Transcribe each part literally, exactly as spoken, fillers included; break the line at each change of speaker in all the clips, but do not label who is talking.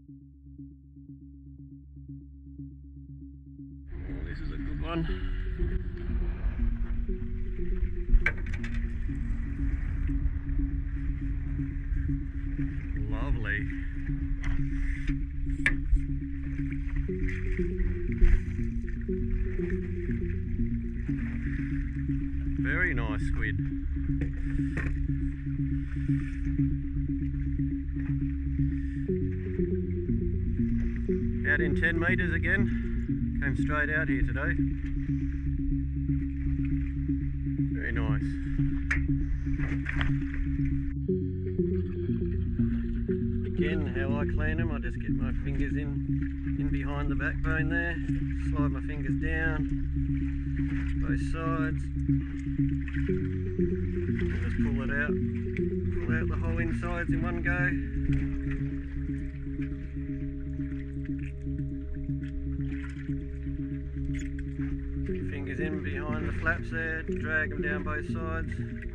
This is a good one. Lovely. Very nice squid. Out in ten metres again. Came straight out here today. Very nice. Again, how I clean them, I just get my fingers in, in behind the backbone there, slide my fingers down, both sides, and just pull it out, pull out the whole insides in one go. Fingers in behind the flaps there, drag them down both sides.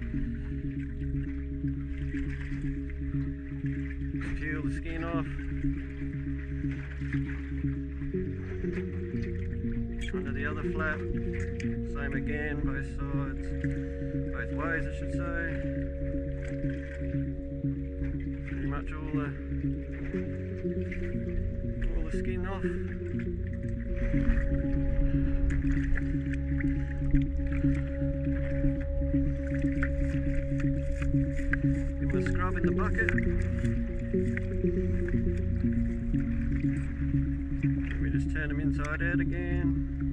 Peel the skin off. Under the other flap, same again, both sides, both ways I should say. Pretty much all the all the skin off. Give them a scrub in the bucket. We just turn them inside out again.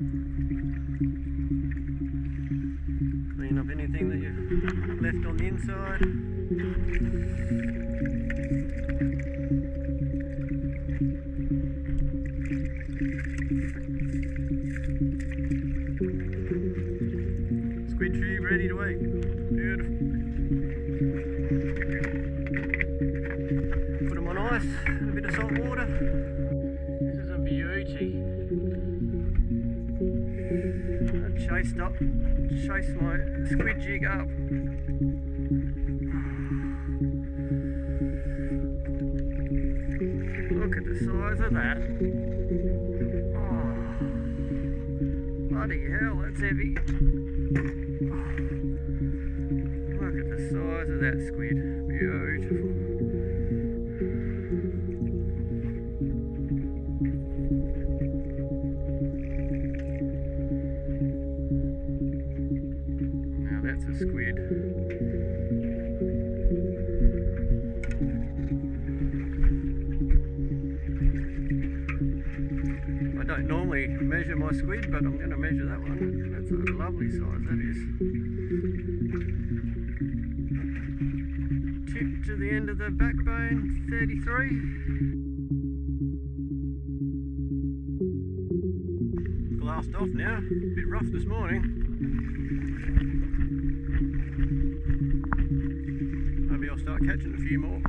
Clean up anything that you've left on the inside. Squid tree ready to eat. Beautiful. Put them on ice, a bit of salt water. This is a beauty. I chased up, chased my squid jig up. Look at the size of that. Oh, bloody hell, that's heavy. Look at the size of that squid. Beautiful. That's a squid. I don't normally measure my squid, but I'm going to measure that one. That's a lovely size, that is. Tip to the end of the backbone, thirty-three. Glassed off now, a bit rough this morning. Maybe I'll start catching a few more.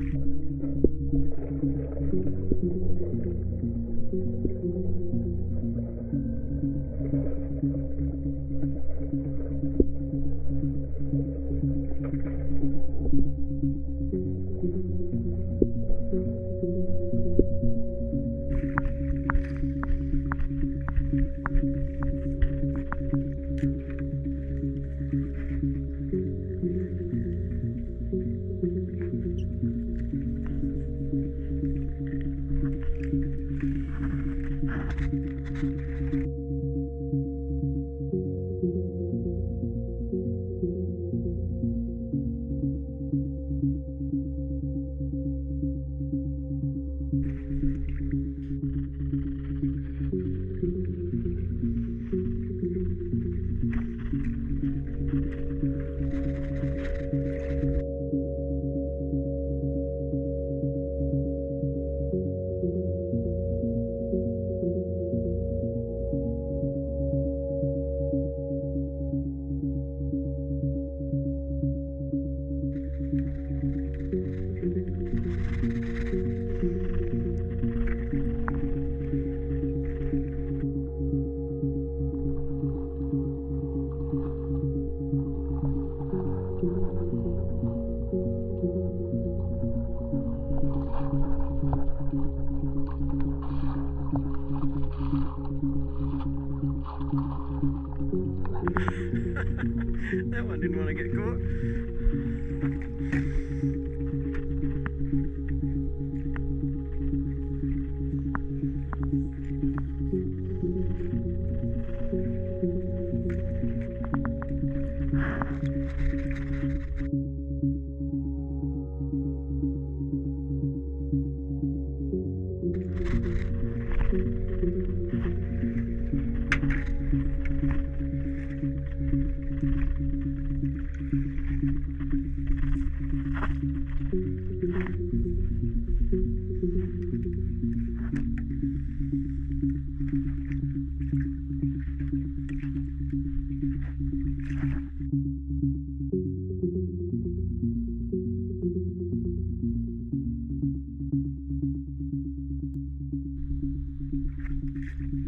it.